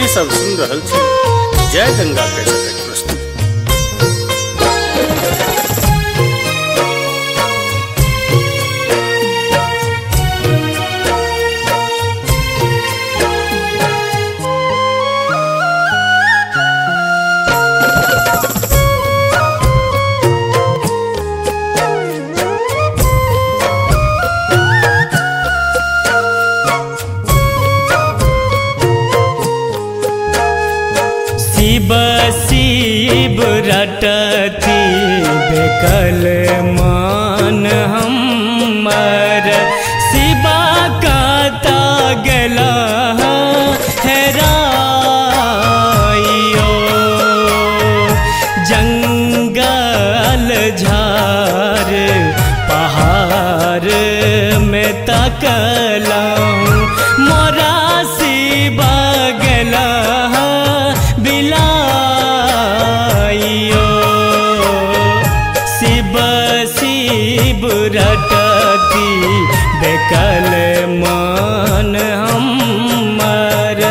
सब सुन रहल छी जय गंगा के सटक प्रस्तुत। शिव रटती बेकल मान हमर, शिवा काता गेला हेराइयो। जंगल झार पहाड़ में तकलहूँ, मोरा शिवा गेला शिव रटती बेकल मान हमर।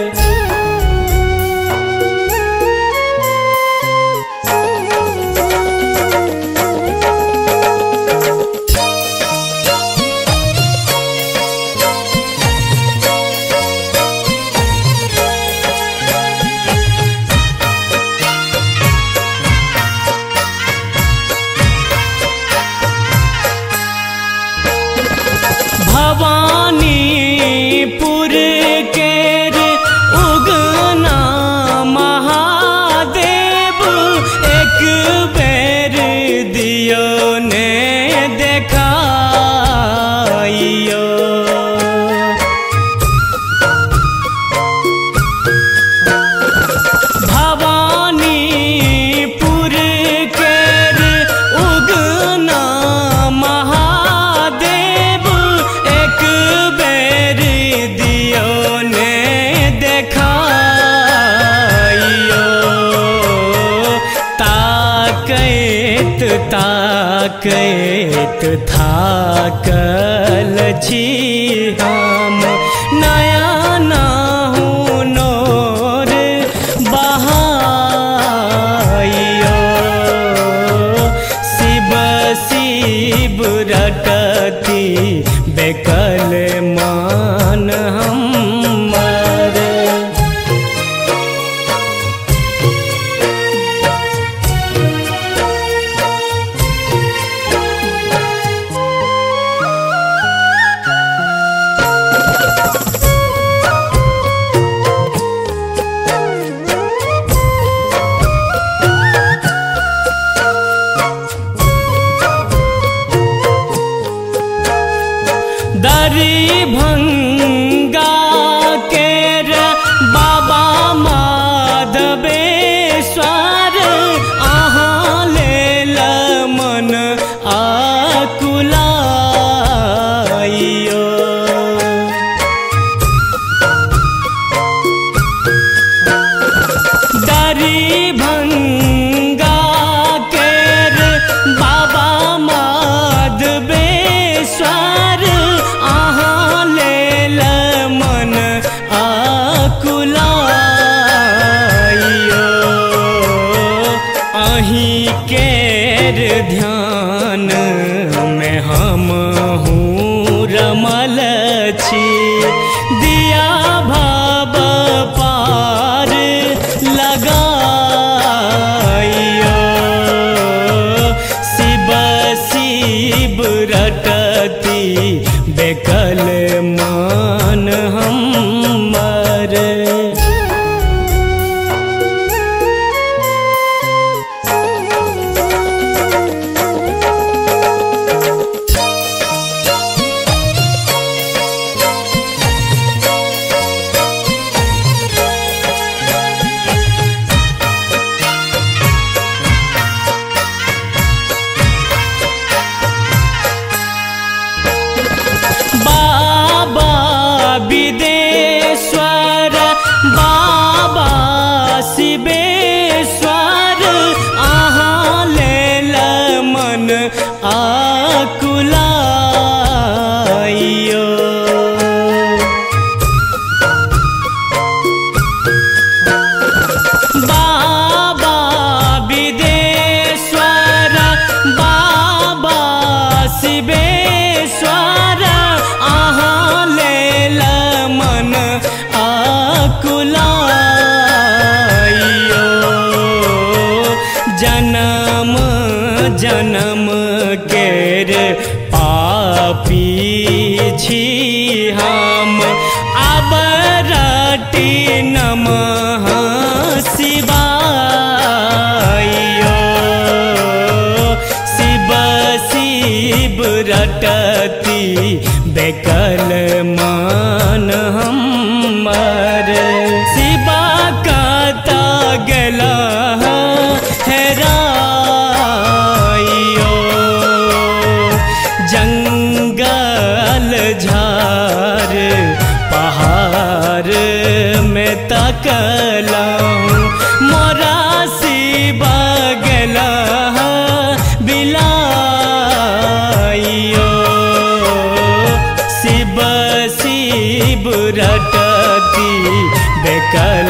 भवानीपुर केर उगना महादेव, एक बेर दियो ने देखाइयो। भवानीपुर केर उगना महादेव, एक बेर दियो ने देखाइयो। ताकैत ताकैत थाकल छी हम, नया नाहु नोर बहाइयो। शिव रटती बेकल मान हमर। दरिभंगा केर बाबा माधवेश्वर, अहाँ लेल मन आकुलाइयो। दरिभंगा केर बाबा माधवेश्वर, अहाँ लेल मन आकुलाइयो। अहीं केर ध्यान में हमहूँ रमल छी, दिया भव पार लगाइयो। शिव रटती बेकल मान हमर। हम आबराटी नमः शिवाय शिव शिव रटती बेकल मान हमर शिवा काता गेला हेराइयो जंगल झार पहाड़ में तकलहूँ मोरा शिवा गेला बिलाइयो शिव शिव रटती बेकल